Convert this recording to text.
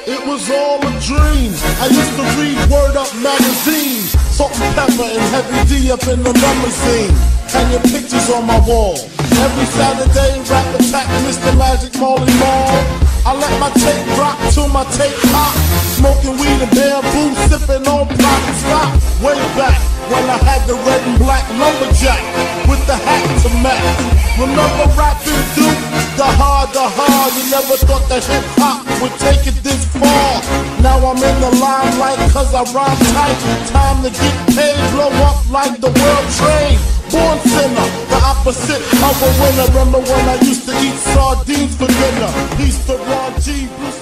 It was all a dream. I used to read Word Up magazine, Salt and Pepper and Heavy D up in the limousine. Hanging pictures on my wall. Every Saturday, rap attack Mr. Magic Marley Marl. I let my tape rock till my tape pop. Smoking weed and bamboo, sipping on block and stop. Way back when I had the red and black lumberjack with the hat to match. Remember rapping Duke? The hard. You never thought that hip hop would take it this far. Now I'm in the limelight cause I rhyme tight. Time to get paid, blow up like the world trade. Born sinner, the opposite of a winner. Remember when I used to eat sardines for dinner? Peace to Ron G. Bruce